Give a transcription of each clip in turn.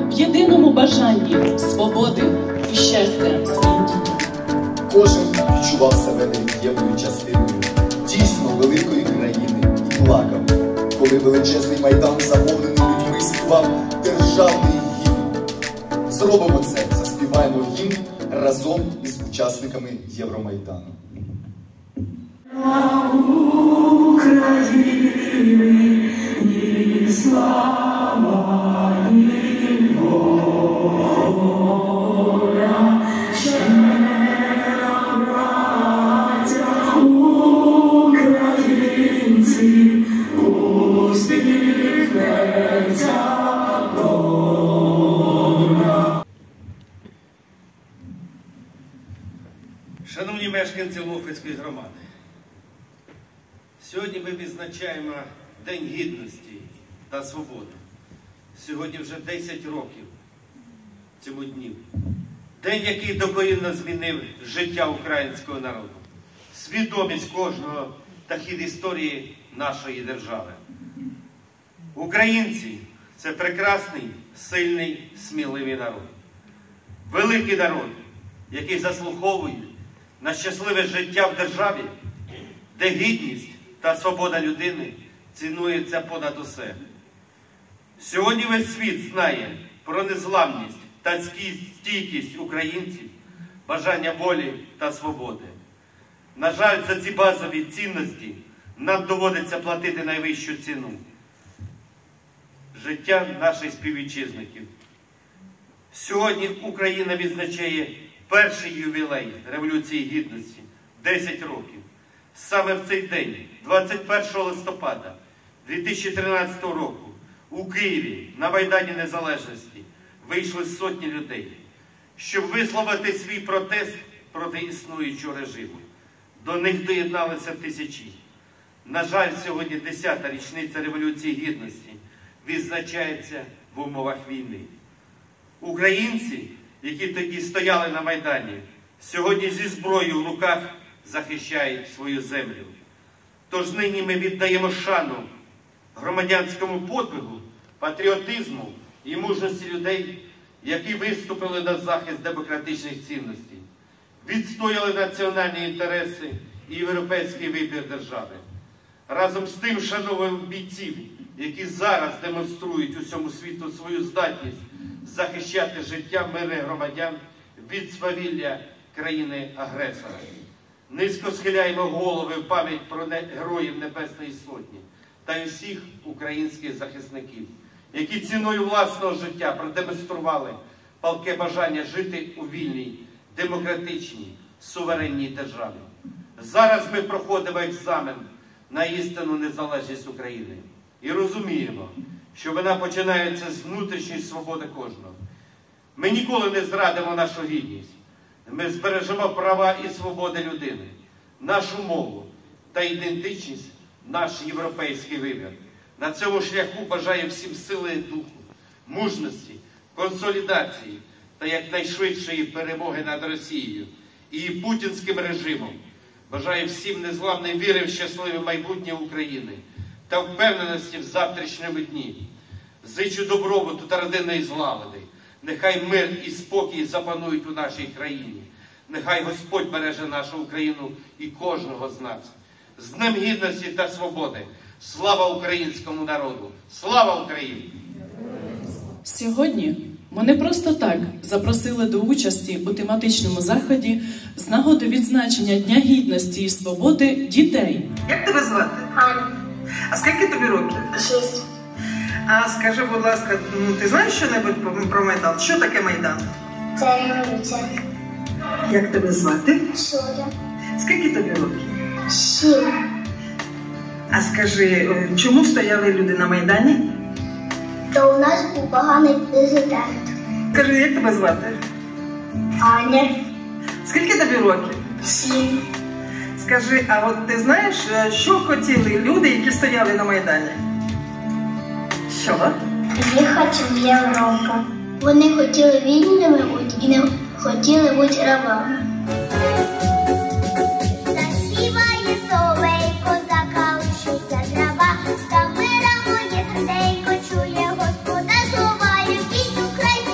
в єдиному бажанні свободи і щастя своїм дітям. Кожен відчував себе невід'ємною частиною дійсно великої країни і плакав, коли величезний майдан, заповнений людьми, співав державний гімн. Зробимо це, заспіваємо гімн разом із учасниками Євромайдану. України ні слава, ні воля, ще браття українці, усміхнеться доля. Шановні мешканці Лохвицької громади, сьогодні ми відзначаємо День Гідності та Свободи. Сьогодні вже 10 років цьому дню. День, який докорінно змінив життя українського народу, свідомість кожного та хід історії нашої держави. Українці – це прекрасний, сильний, сміливий народ. Великий народ, який заслуговує на щасливе життя в державі, де гідність та свобода людини цінується понад усе. Сьогодні весь світ знає про незламність та стійкість українців, бажання волі та свободи. На жаль, за ці базові цінності нам доводиться платити найвищу ціну – життя наших співвітчизників. Сьогодні Україна відзначає перший ювілей Революції Гідності – 10 років. Саме в цей день, 21 листопада 2013 року, у Києві на Майдані Незалежності вийшли сотні людей, щоб висловити свій протест проти існуючого режиму. До них доєдналися тисячі. На жаль, сьогодні 10-та річниця Революції Гідності відзначається в умовах війни. Українці, які тоді стояли на Майдані, сьогодні зі зброєю в руках захищають свою землю. Тож нині ми віддаємо шану громадянському подвигу, патріотизму і мужності людей, які виступили на захист демократичних цінностей, відстояли національні інтереси і європейський вибір держави. Разом з тим шановуємо бійців, які зараз демонструють усьому світу свою здатність захищати життя мирних громадян від свавілля країни-агресора. Низько схиляємо голови в пам'ять про героїв Небесної Сотні та й усіх українських захисників, які ціною власного життя продемонстрували палке бажання жити у вільній, демократичній, суверенній державі. Зараз ми проходимо екзамен на істинну незалежність України і розуміємо, що вона починається з внутрішньої свободи кожного. Ми ніколи не зрадимо нашу гідність. Ми збережемо права і свободи людини, нашу мову та ідентичність, наш європейський вибір. На цьому шляху бажаю всім сили духу, мужності, консолідації та якнайшвидшої перемоги над Росією і її путінським режимом. Бажаю всім незламної віри в щасливе майбутнє України та впевненості в завтрашньому дні. Зичу добробуту та родинної злагоди. Нехай мир і спокій запанують у нашій країні. Нехай Господь береже нашу Україну і кожного з нас. З Днем Гідності та Свободи! Слава українському народу! Слава Україні! Сьогодні ми не просто так запросили до участі у тематичному заході з нагоди відзначення Дня Гідності і Свободи дітей. Як тебе звати? Аня. А скільки тобі років? 6. А скажи, будь ласка, ти знаєш що-небудь про Майдан? Що таке Майдан? Це революція. Як тебе звати? Соня. Скільки тобі років? 7. А скажи, чому стояли люди на Майдані? То у нас був поганий президент. Скажи, як тебе звати? Аня. Скільки тобі років? 7. Скажи, а от ти знаєш, що хотіли люди, які стояли на Майдані? Що? Їхати в Європу. Вони хотіли вільними бути і не хотіли бути рабами. Заспіває соловейко, закалишиться трава, та мира моє серденько чує Господа слова, любіть Україну.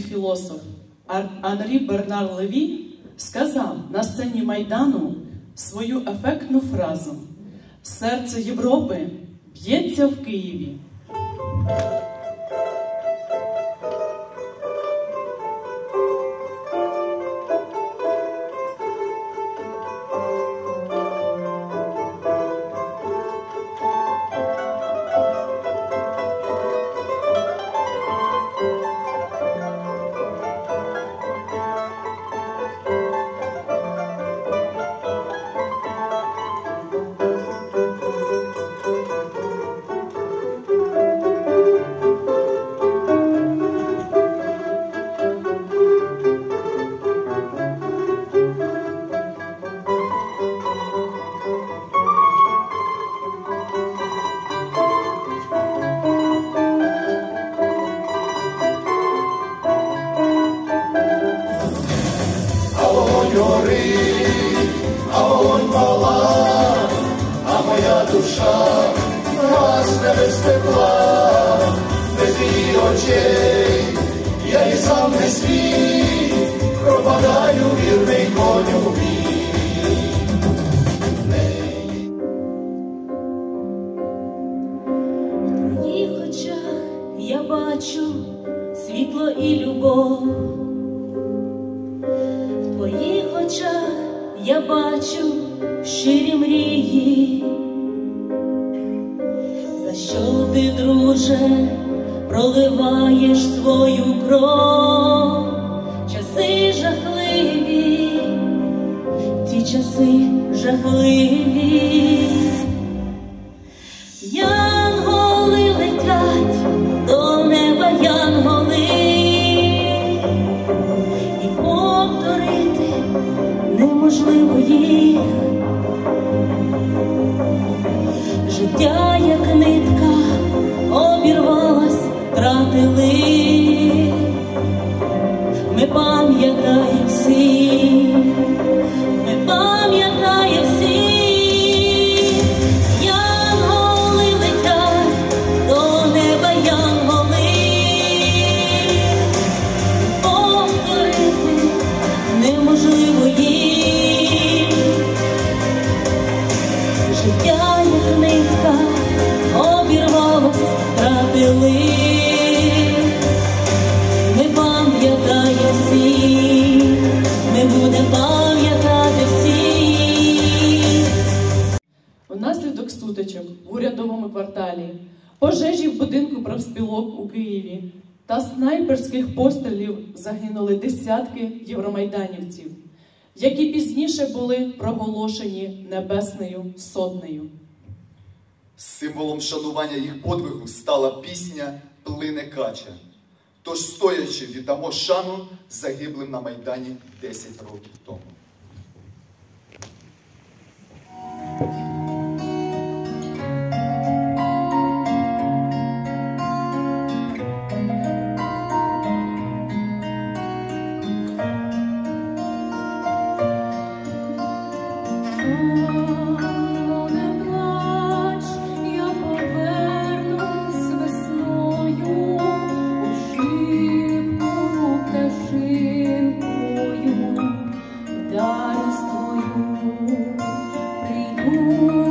філософ Анрі Бернар Леві сказав на сцені Майдану свою ефектну фразу: «Серце Європи б'ється в Києві». А вогонь пала, а моя душа гасне без тепла, без її очей, я і сам не свій, пропадаю вірний коню мій. В твоїх очах я бачу світло і любов. В твоїх очах я бачу щирі мрії. За що ти, друже, проливаєш свою кров? Часи жахливі, ті часи жахливі. Янголи летять до неба, янголи, і повторити неможливо їх. Життя, як нитка, обірвалась, втратили. Ми пам'ятаємо всі, ми пам'ятаємо всі. Янголи летять до неба, янголи, повторити неможливо їм. Життя, як нитка, обірвалось, втратили. Ми пам'ятаємо всі, ми будемо пам'ятати всі. Внаслідок сутичок в урядовому кварталі, пожежі в будинку профспілок у Києві та снайперських пострілів загинули десятки євромайданівців, які пізніше були проголошені Небесною Сотнею. Символом шанування їх подвигу стала пісня «Плине кача». Тож, стоячи, віддамо шану загиблим на Майдані 10 років тому. Прийду